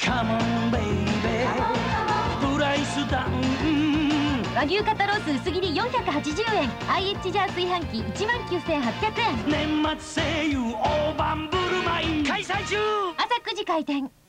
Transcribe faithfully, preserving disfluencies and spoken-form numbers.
カモンベイベープライスダウン。 和牛肩ロース薄切りよんひゃくはちじゅうえん。 アイエイチ ジャー炊飯器いちまんきゅうせんはっぴゃくえん。 年末声優大盤振る舞い開催中。 朝くじ開店。